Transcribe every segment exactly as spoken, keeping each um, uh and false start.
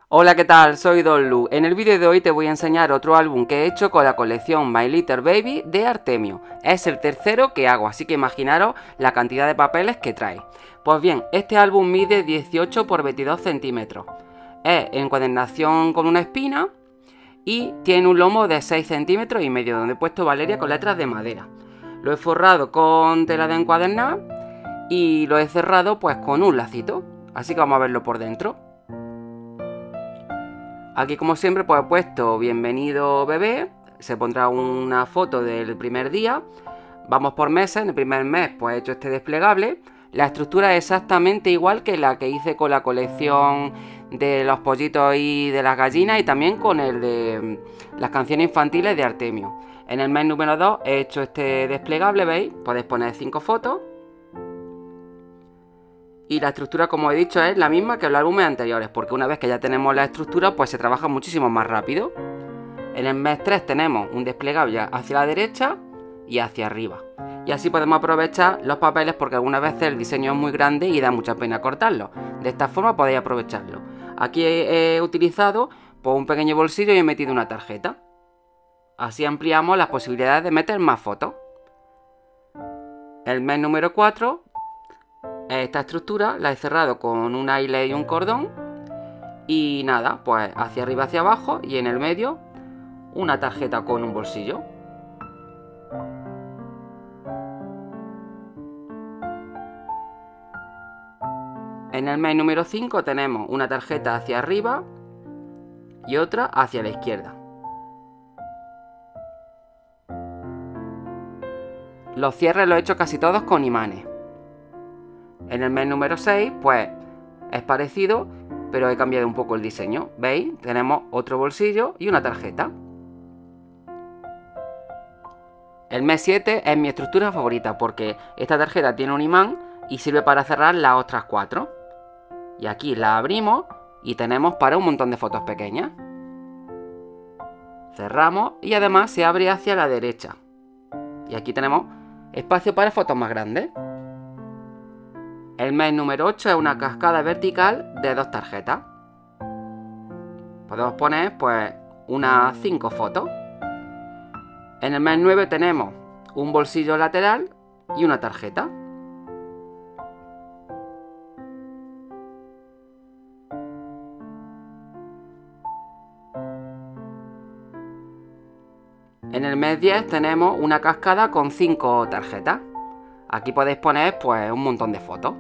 Hola, ¿qué tal? Soy Don Lu. En el vídeo de hoy te voy a enseñar otro álbum que he hecho con la colección My Little Baby de Artemio. Es el tercero que hago, así que imaginaros la cantidad de papeles que trae. Pues bien, este álbum mide dieciocho por veintidós centímetros. Es encuadernación con una espina y tiene un lomo de seis centímetros y medio, donde he puesto Valeria con letras de madera. Lo he forrado con tela de encuadernar y lo he cerrado pues con un lacito. Así que vamos a verlo por dentro. Aquí, como siempre, pues he puesto bienvenido bebé, se pondrá una foto del primer día. Vamos por meses, en el primer mes pues he hecho este desplegable. La estructura es exactamente igual que la que hice con la colección de los pollitos y de las gallinas y también con el de las canciones infantiles de Artemio. En el mes número dos he hecho este desplegable, ¿veis? Podéis poner cinco fotos. Y la estructura, como he dicho, es la misma que en los álbumes anteriores, porque una vez que ya tenemos la estructura, pues se trabaja muchísimo más rápido. En el mes tres tenemos un desplegable hacia la derecha y hacia arriba. Y así podemos aprovechar los papeles, porque algunas veces el diseño es muy grande y da mucha pena cortarlo. De esta forma podéis aprovecharlo. Aquí he, he utilizado pues, un pequeño bolsillo y he metido una tarjeta. Así ampliamos las posibilidades de meter más fotos. El mes número cuatro... Esta estructura la he cerrado con un eyelet y un cordón. Y nada, pues hacia arriba, hacia abajo y en el medio una tarjeta con un bolsillo. En el mes número cinco tenemos una tarjeta hacia arriba y otra hacia la izquierda. Los cierres los he hecho casi todos con imanes. En el mes número seis, pues, es parecido, pero he cambiado un poco el diseño. ¿Veis? Tenemos otro bolsillo y una tarjeta. El mes siete es mi estructura favorita, porque esta tarjeta tiene un imán y sirve para cerrar las otras cuatro. Y aquí la abrimos y tenemos para un montón de fotos pequeñas. Cerramos y además se abre hacia la derecha. Y aquí tenemos espacio para fotos más grandes. El mes número ocho es una cascada vertical de dos tarjetas. Podemos poner pues unas cinco fotos. En el mes nueve tenemos un bolsillo lateral y una tarjeta. En el mes diez tenemos una cascada con cinco tarjetas. Aquí podéis poner pues un montón de fotos.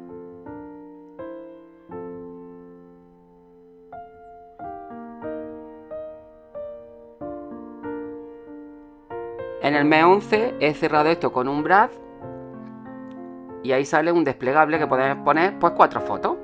En el mes once he cerrado esto con un brad y ahí sale un desplegable que podemos poner pues cuatro fotos.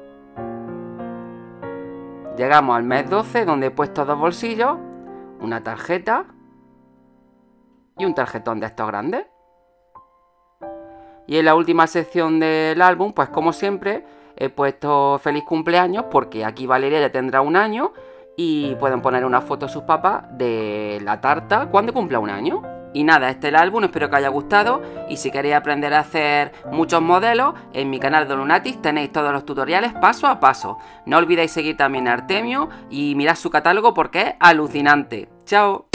Llegamos al mes doce, donde he puesto dos bolsillos, una tarjeta y un tarjetón de estos grandes. Y en la última sección del álbum, pues como siempre, he puesto feliz cumpleaños, porque aquí Valeria ya tendrá un año y pueden poner una foto de sus papás de la tarta cuando cumpla un año. Y nada, este es el álbum, espero que os haya gustado. Y si queréis aprender a hacer muchos modelos, en mi canal de Lunatic tenéis todos los tutoriales paso a paso. No olvidéis seguir también a Artemio y mirad su catálogo porque es alucinante. ¡Chao!